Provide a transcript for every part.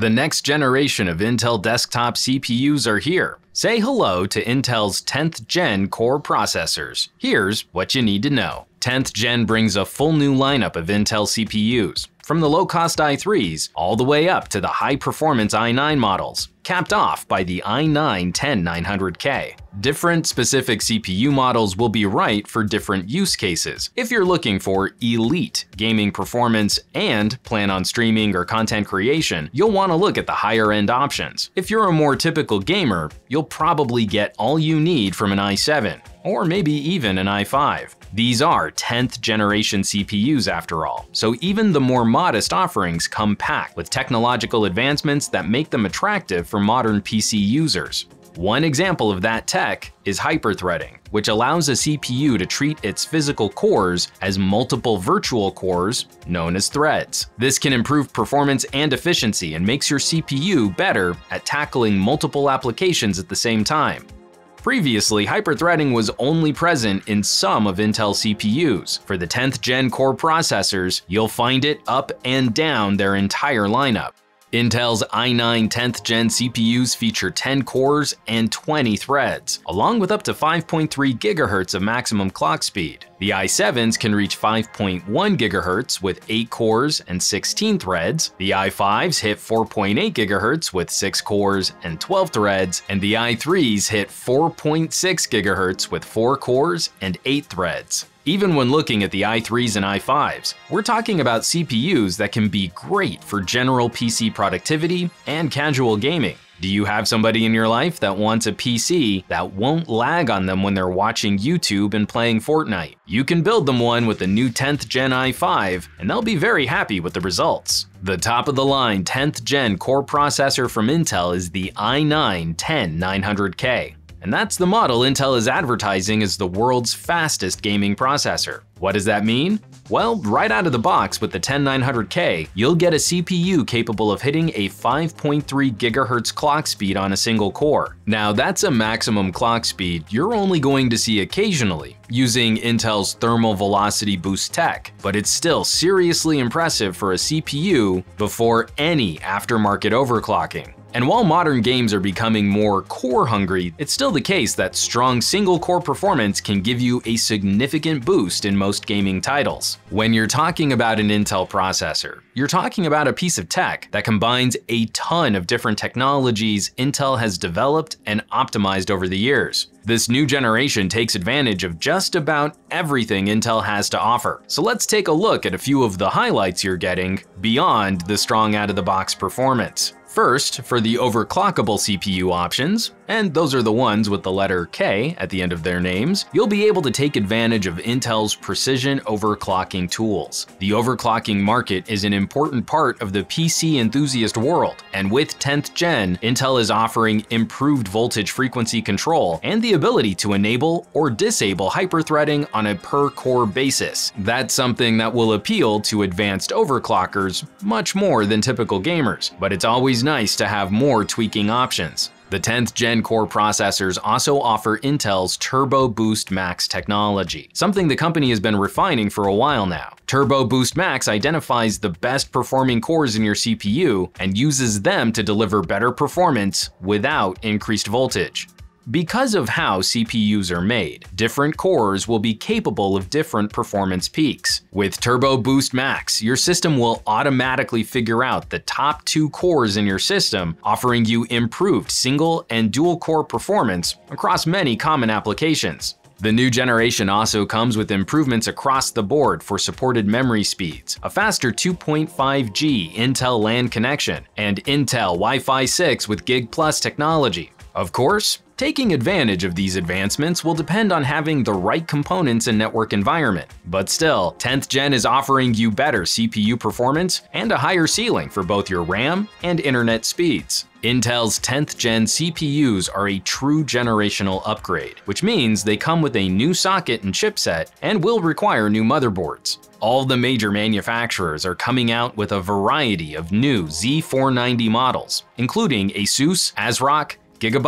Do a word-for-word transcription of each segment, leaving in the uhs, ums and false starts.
The next generation of Intel desktop C P Us are here. Say hello to Intel's tenth gen core processors. Here's what you need to know. tenth gen brings a full new lineup of Intel C P Us, from the low-cost i threes all the way up to the high-performance i nine models, capped off by the i nine ten nine hundred K. Different specific C P U models will be right for different use cases. If you're looking for elite gaming performance and plan on streaming or content creation, you'll want to look at the higher-end options. If you're a more typical gamer, you'll probably get all you need from an i seven, or maybe even an i five. These are tenth generation C P Us after all, so even the more modest offerings come packed with technological advancements that make them attractive for modern P C users. One example of that tech is hyperthreading, which allows a C P U to treat its physical cores as multiple virtual cores, known as threads. This can improve performance and efficiency and makes your C P U better at tackling multiple applications at the same time. Previously, hyperthreading was only present in some of Intel C P Us. For the tenth gen core processors, you'll find it up and down their entire lineup. Intel's i nine tenth gen C P Us feature ten cores and twenty threads, along with up to five point three gigahertz of maximum clock speed. The i sevens can reach five point one gigahertz with eight cores and sixteen threads, the i fives hit four point eight gigahertz with six cores and twelve threads, and the i threes hit four point six gigahertz with four cores and eight threads. Even when looking at the i threes and i fives, we're talking about C P Us that can be great for general P C productivity and casual gaming. Do you have somebody in your life that wants a P C that won't lag on them when they're watching YouTube and playing Fortnite? You can build them one with the new tenth gen i five, and they'll be very happy with the results. The top of the line tenth gen core processor from Intel is the i nine ten nine hundred K. And that's the model Intel is advertising as the world's fastest gaming processor. What does that mean? Well, right out of the box with the ten nine hundred K, you'll get a C P U capable of hitting a five point three gigahertz clock speed on a single core. Now that's a maximum clock speed you're only going to see occasionally using Intel's thermal velocity boost tech, but it's still seriously impressive for a C P U before any aftermarket overclocking. And while modern games are becoming more core-hungry, it's still the case that strong single-core performance can give you a significant boost in most gaming titles. When you're talking about an Intel processor, you're talking about a piece of tech that combines a ton of different technologies Intel has developed and optimized over the years. This new generation takes advantage of just about everything Intel has to offer. So let's take a look at a few of the highlights you're getting beyond the strong out-of-the-box performance. First, for the overclockable C P U options, and those are the ones with the letter K at the end of their names, you'll be able to take advantage of Intel's precision overclocking tools. The overclocking market is an important part of the P C enthusiast world, and with tenth gen, Intel is offering improved voltage frequency control and the ability to enable or disable hyperthreading on a per-core basis. That's something that will appeal to advanced overclockers much more than typical gamers, but it's always nice to have more tweaking options. The tenth gen core processors also offer Intel's Turbo Boost Max technology, something the company has been refining for a while now. Turbo Boost Max identifies the best performing cores in your C P U and uses them to deliver better performance without increased voltage. Because of how C P Us are made, different cores will be capable of different performance peaks. With Turbo Boost Max, your system will automatically figure out the top two cores in your system, offering you improved single and dual core performance across many common applications. The new generation also comes with improvements across the board for supported memory speeds, a faster two point five G Intel LAN connection, and Intel Wi-Fi six with Gig Plus technology. Of course, taking advantage of these advancements will depend on having the right components and network environment. But still, tenth gen is offering you better C P U performance and a higher ceiling for both your RAM and internet speeds. Intel's tenth gen C P Us are a true generational upgrade, which means they come with a new socket and chipset and will require new motherboards. All the major manufacturers are coming out with a variety of new Z four ninety models, including ASUS, ASRock, Gigabyte,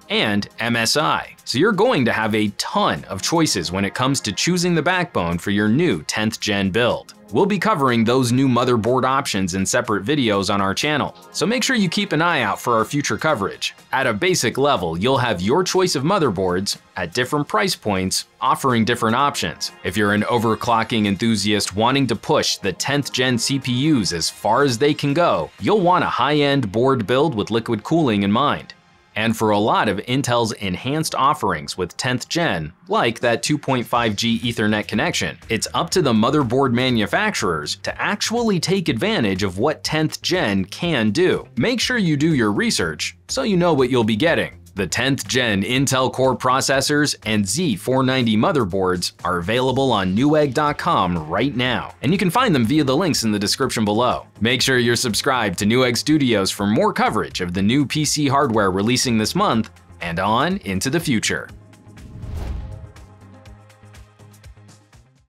and M S I. So you're going to have a ton of choices when it comes to choosing the backbone for your new tenth gen build. We'll be covering those new motherboard options in separate videos on our channel, so make sure you keep an eye out for our future coverage. At a basic level, you'll have your choice of motherboards at different price points, offering different options. If you're an overclocking enthusiast wanting to push the tenth gen C P Us as far as they can go, you'll want a high-end board build with liquid cooling in mind. And for a lot of Intel's enhanced offerings with tenth gen, like that two point five G Ethernet connection, it's up to the motherboard manufacturers to actually take advantage of what tenth gen can do. Make sure you do your research so you know what you'll be getting. The tenth gen Intel Core processors and Z four ninety motherboards are available on Newegg dot com right now, and you can find them via the links in the description below. Make sure you're subscribed to Newegg Studios for more coverage of the new P C hardware releasing this month and on into the future.